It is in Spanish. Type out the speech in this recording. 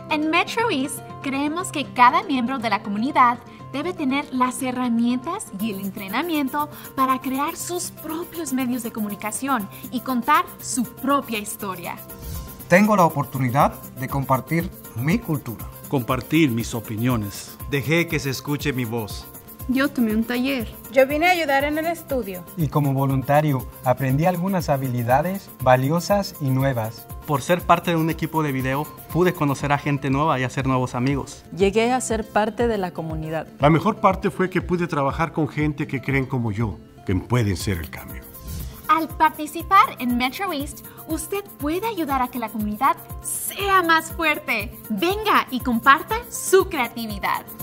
En Metro East creemos que cada miembro de la comunidad debe tener las herramientas y el entrenamiento para crear sus propios medios de comunicación y contar su propia historia. Tengo la oportunidad de compartir mi cultura. Compartir mis opiniones. Dejé que se escuche mi voz. Yo tomé un taller. Yo vine a ayudar en el estudio. Y como voluntario aprendí algunas habilidades valiosas y nuevas. Por ser parte de un equipo de video, pude conocer a gente nueva y hacer nuevos amigos. Llegué a ser parte de la comunidad. La mejor parte fue que pude trabajar con gente que creen como yo, que pueden ser el cambio. Al participar en Metro East, usted puede ayudar a que la comunidad sea más fuerte. Venga y comparta su creatividad.